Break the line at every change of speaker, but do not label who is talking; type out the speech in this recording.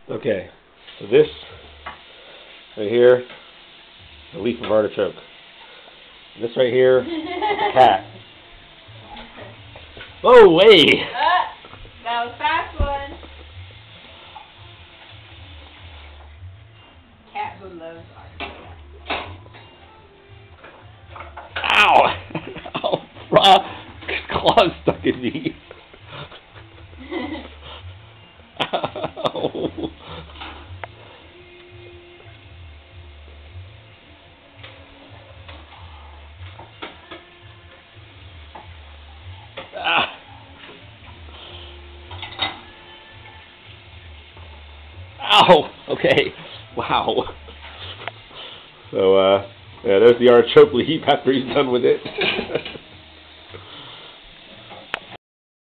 Okay, so this right here, the leaf of artichoke. This right here, a cat. Oh, wait!
That was a fast one. Cat who loves artichoke.
Ow! Ow! Rob, claws stuck in me. Ow! Ah. Ow! Okay. Wow. So, yeah, there's the artichoke leaf after he's done with it.